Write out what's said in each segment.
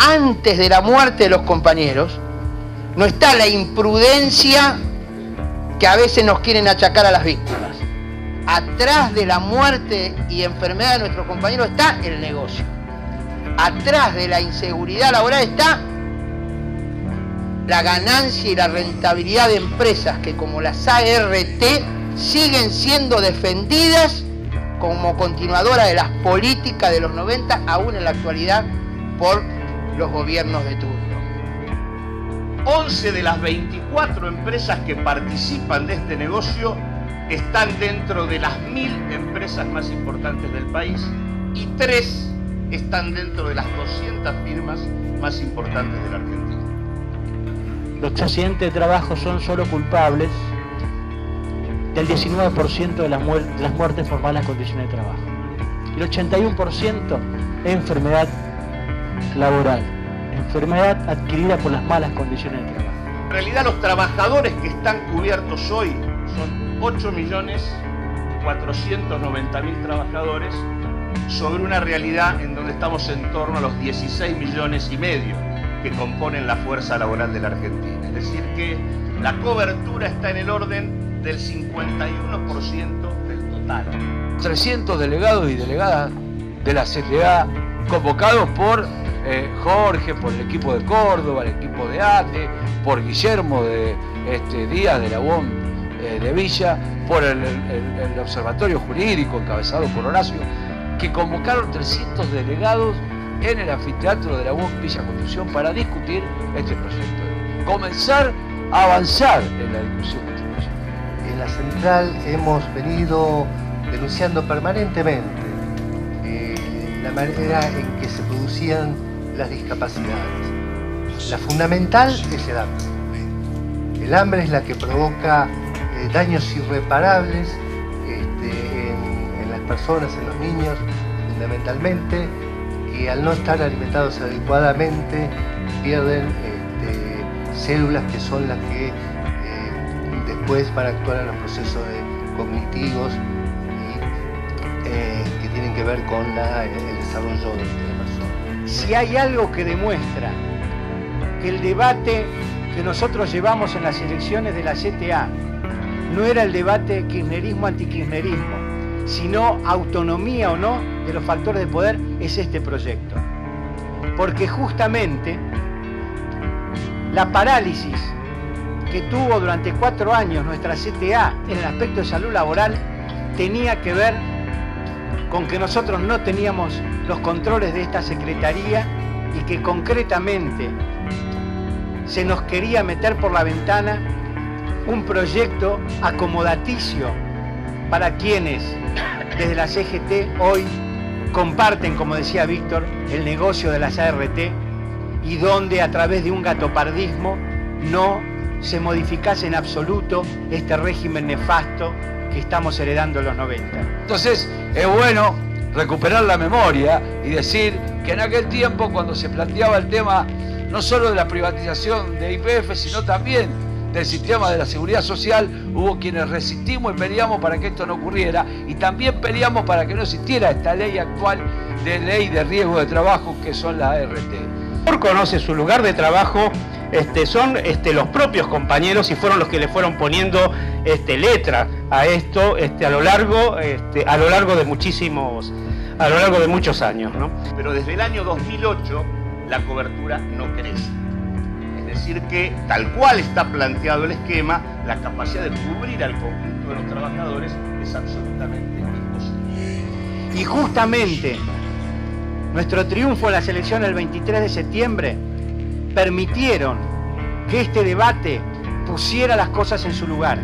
antes de la muerte de los compañeros, no está la imprudencia que a veces nos quieren achacar a las víctimas. Atrás de la muerte y enfermedad de nuestros compañeros está el negocio. Atrás de la inseguridad laboral está la ganancia y la rentabilidad de empresas que, como las ART, siguen siendo defendidas como continuadora de las políticas de los 90, aún en la actualidad, por los gobiernos de turno. 11 de las 24 empresas que participan de este negocio están dentro de las 1000 empresas más importantes del país y 3 están dentro de las 200 firmas más importantes de la Argentina. Los accidentes de trabajo son solo culpables del 19% de las muertes por malas condiciones de trabajo. El 81% es enfermedad laboral, enfermedad adquirida por las malas condiciones de trabajo. En realidad los trabajadores que están cubiertos hoy son 8.490.000 trabajadores sobre una realidad en donde estamos en torno a los 16,5 millones que componen la fuerza laboral de la Argentina. Es decir que la cobertura está en el orden del 51% del total. 300 delegados y delegadas de la CTA convocados por Jorge, por el equipo de Córdoba, el equipo de ATE, por Guillermo Díaz de la UOM de Villa, por el Observatorio Jurídico encabezado por Horacio, que convocaron 300 delegados en el anfiteatro de la UOM Villa Constitución para discutir este proyecto. Comenzar a avanzar en la discusión de este proyecto. En la central hemos venido denunciando permanentemente la manera en que se producían las discapacidades. La fundamental es el hambre. El hambre es la que provoca daños irreparables en las personas, en los niños, fundamentalmente, que al no estar alimentados adecuadamente pierden células que son las que después van a actuar en los procesos cognitivos y que tienen que ver con el desarrollo de la persona. Si hay algo que demuestra que el debate que nosotros llevamos en las elecciones de la CTA no era el debate kirchnerismo-antikirchnerismo, sino autonomía o no de los factores de poder, es este proyecto. Porque justamente la parálisis que tuvo durante 4 años nuestra CTA en el aspecto de salud laboral tenía que ver con que nosotros no teníamos los controles de esta secretaría y que concretamente se nos quería meter por la ventana un proyecto acomodaticio para quienes desde la CGT hoy comparten, como decía Víctor, el negocio de las ART y donde a través de un gatopardismo no se modificase en absoluto este régimen nefasto que estamos heredando en los 90. Entonces es bueno recuperar la memoria y decir que en aquel tiempo, cuando se planteaba el tema no solo de la privatización de YPF, sino también del sistema de la seguridad social, hubo quienes resistimos y peleamos para que esto no ocurriera, y también peleamos para que no existiera esta ley actual de ley de riesgo de trabajo que son las ART. Conoce su lugar de trabajo, son los propios compañeros y fueron los que le fueron poniendo letra a esto a lo largo de muchos años, ¿no? Pero desde el año 2008 la cobertura no crece. Es decir que, tal cual está planteado el esquema, la capacidad de cubrir al conjunto de los trabajadores es absolutamente imposible. Y justamente nuestro triunfo en las elecciones del 23 de septiembre permitieron que este debate pusiera las cosas en su lugar,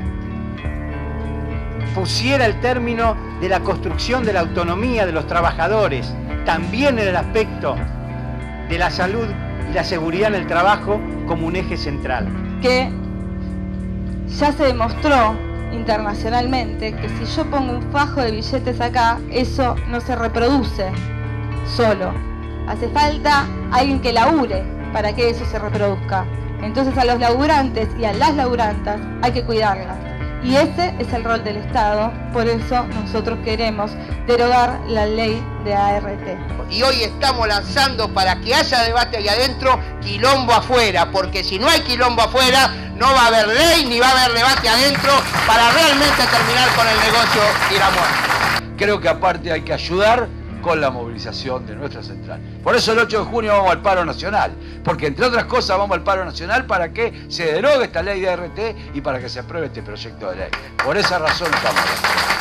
pusiera el término de la construcción de la autonomía de los trabajadores, también en el aspecto de la salud y la seguridad en el trabajo como un eje central. Que ya se demostró internacionalmente que si yo pongo un fajo de billetes acá, eso no se reproduce solo. Hace falta alguien que labure para que eso se reproduzca. Entonces a los laburantes y a las laburantas hay que cuidarlas. Y ese es el rol del Estado, por eso nosotros queremos derogar la ley de ART. Y hoy estamos lanzando para que haya debate ahí adentro, quilombo afuera, porque si no hay quilombo afuera, no va a haber ley ni va a haber debate adentro para realmente terminar con el negocio y la muerte. Creo que aparte hay que ayudar con la movilización de nuestra central. Por eso el 8 de junio vamos al paro nacional, porque entre otras cosas vamos al paro nacional para que se derogue esta ley de ART y para que se apruebe este proyecto de ley. Por esa razón estamos aquí.